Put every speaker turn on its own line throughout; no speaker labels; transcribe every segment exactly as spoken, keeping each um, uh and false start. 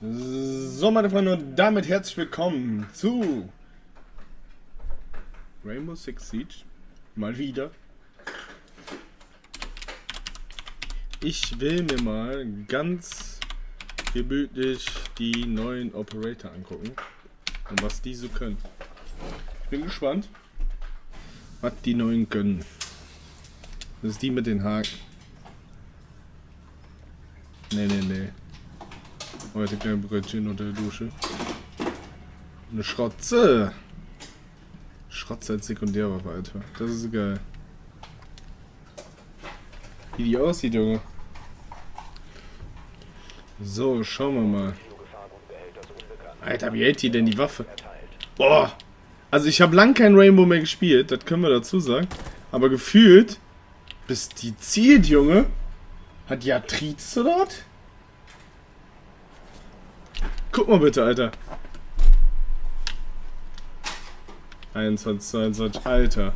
So, meine Freunde, und damit herzlich willkommen zu Rainbow Six Siege. Mal wieder. Ich will mir mal ganz gemütlich die neuen Operator angucken und was die so können. Ich bin gespannt, was die neuen können. Das ist die mit den Haken. Nee, nee, nee. Heute kein Brötchen unter der Dusche. Eine Schrotze. Schrotze als Sekundärwaffe, Alter. Das ist geil. Wie die aussieht, Junge. So, schauen wir mal. Alter, wie hält die denn die Waffe? Boah. Also ich habe lang kein Rainbow mehr gespielt, das können wir dazu sagen. Aber gefühlt, bis die zielt, Junge, hat die Arthritis oder was? Guck mal bitte, Alter. einundzwanzig, zweiundzwanzig, Alter.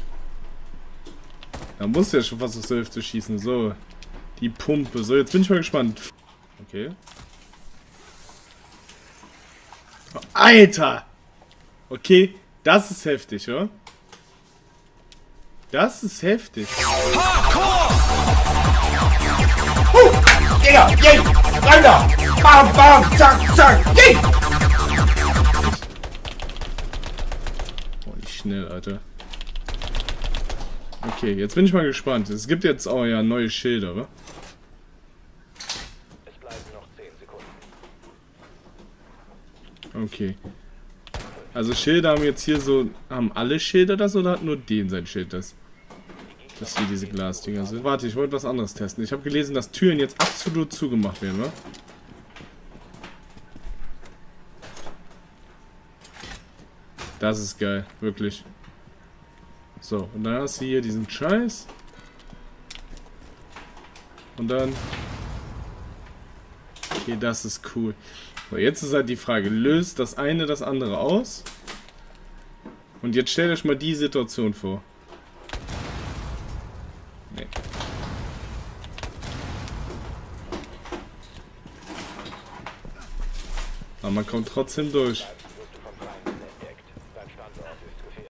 Da muss ja schon fast aus der Hälfte schießen. So. Die Pumpe. So, jetzt bin ich mal gespannt. Okay. Oh, Alter! Okay, das ist heftig, oder? Das ist heftig.
Hardcore! Huh! Digga, yay! Rein da! Bam, bam, zack, zack, yay!
Boah, nicht schnell, Alter. Okay, jetzt bin ich mal gespannt. Es gibt jetzt auch ja neue Schilder, oder?
Es bleiben noch zehn Sekunden.
Okay. Also Schilder haben jetzt hier so... Haben alle Schilder das oder hat nur den sein Schild das? Dass hier diese Glasdinger sind. Warte, ich wollte was anderes testen. Ich habe gelesen, dass Türen jetzt absolut zugemacht werden, wa? Das ist geil, wirklich. So, und dann hast du hier diesen Scheiß. Und dann... Okay, das ist cool. So, jetzt ist halt die Frage, löst das eine das andere aus? Und jetzt stellt euch mal die Situation vor. Nee. Aber man kommt trotzdem durch.